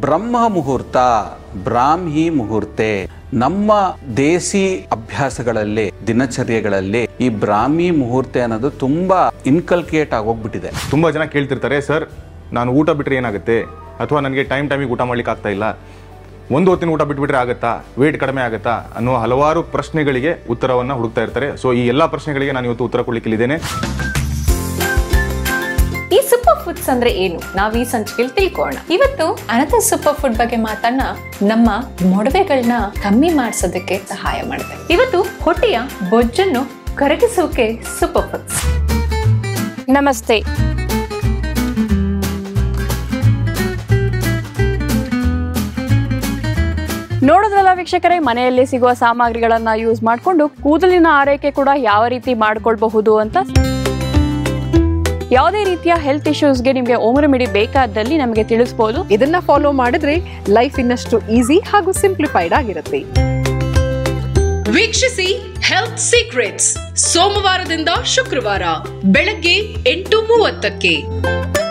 ಬ್ರಹ್ಮ ಮುಹೂರ್ತ, ಬ್ರಾಹ್ಮಿ ಮುಹೂರ್ತೆ. ನಮ್ಮ ದೇಸಿ ಅಭ್ಯಾಸಗಳಲ್ಲಿ, ದಿನಚರ್ಯಗಳಲ್ಲಿ ಈ ಬ್ರಾಹ್ಮಿ ಮುಹೂರ್ತೆ ಅನ್ನೋದು ತುಂಬಾ ಇನ್ಕಲ್ಕೇಟ್ ಆಗೋಗ್ಬಿಟ್ಟಿದೆ. ತುಂಬಾ ಜನ ಕೇಳ್ತಿರ್ತಾರೆ, ಸರ್ ನಾನು ಊಟ ಬಿಟ್ರೆ ಏನಾಗುತ್ತೆ, ಅಥವಾ ನನಗೆ ಟೈಮಿಗೆ ಊಟ ಮಾಡ್ಲಿಕ್ಕೆ ಆಗ್ತಾ ಇಲ್ಲ, ಒಂದು ಹೊತ್ತಿನ ಊಟ ಬಿಟ್ಬಿಟ್ರೆ ಆಗುತ್ತಾ, ವೇಟ್ ಕಡಿಮೆ ಆಗುತ್ತಾ ಅನ್ನೋ ಹಲವಾರು ಪ್ರಶ್ನೆಗಳಿಗೆ ಉತ್ತರವನ್ನ ಹುಡುಕ್ತಾ ಇರ್ತಾರೆ. ಸೊ ಈ ಎಲ್ಲಾ ಪ್ರಶ್ನೆಗಳಿಗೆ ನಾನು ಇವತ್ತು ಉತ್ತರ ಕೊಡ್ಲಿಕ್ಕೆ ಇದ್ದೇನೆ. ಈ ಸೂಪರ್ ಫುಡ್ಸ್ ಅಂದ್ರೆ ಏನು, ನಾವು ಈ ಸಂಚಿಕೆಯಲ್ಲಿ ತಿಳ್ಕೊಳ್ಳೋಣ. ಇವತ್ತು ಅನದರ್ ಸೂಪರ್ ಫುಡ್ ಬಗ್ಗೆ ಮಾತಾಡೋಣ. ನಮ್ಮ ಮೊಡವೆಗಳನ್ನ ಕಮ್ಮಿ ಮಾಡಿಸೋದಕ್ಕೆ ಸಹಾಯ ಮಾಡುತ್ತೆ. ಇವತ್ತು ಹೊಟ್ಟೆಯ ಬೊಜ್ಜನ್ನು ಕರಗಿಸೋಕೆ ಸೂಪರ್ ಫುಡ್ಸ್. ನಮಸ್ತೆ. ನೋಡೋದ್ರಲ್ಲ ವೀಕ್ಷಕರೇ, ಮನೆಯಲ್ಲಿ ಸಿಗುವ ಸಾಮಗ್ರಿಗಳನ್ನ ಯೂಸ್ ಮಾಡಿಕೊಂಡು ಕೂದಲಿನ ಆರೈಕೆ ಕೂಡ ಯಾವ ರೀತಿ ಮಾಡ್ಕೊಳ್ಬಹುದು ಅಂತ. ಯಾವುದೇ ರೀತಿಯ ಹೆಲ್ತ್ ಇಶ್ಯೂಸ್ಗೆ ನಿಮಗೆ ಹೋಮ್ ರೆಮಿಡಿ ಬೇಕಾದಲ್ಲಿ ನಮಗೆ ತಿಳಿಸಬಹುದು. ಇದನ್ನ ಫಾಲೋ ಮಾಡಿದ್ರೆ ಲೈಫ್ ಇನ್ನಷ್ಟು ಈಸಿ ಹಾಗೂ ಸಿಂಪ್ಲಿಫೈಡ್ ಆಗಿರುತ್ತೆ. ವೀಕ್ಷಿಸಿ ಹೆಲ್ತ್ ಸೀಕ್ರೆಟ್ಸ್ ಸೋಮವಾರದಿಂದ ಶುಕ್ರವಾರ ಬೆಳಗ್ಗೆ 8:30ಕ್ಕೆ.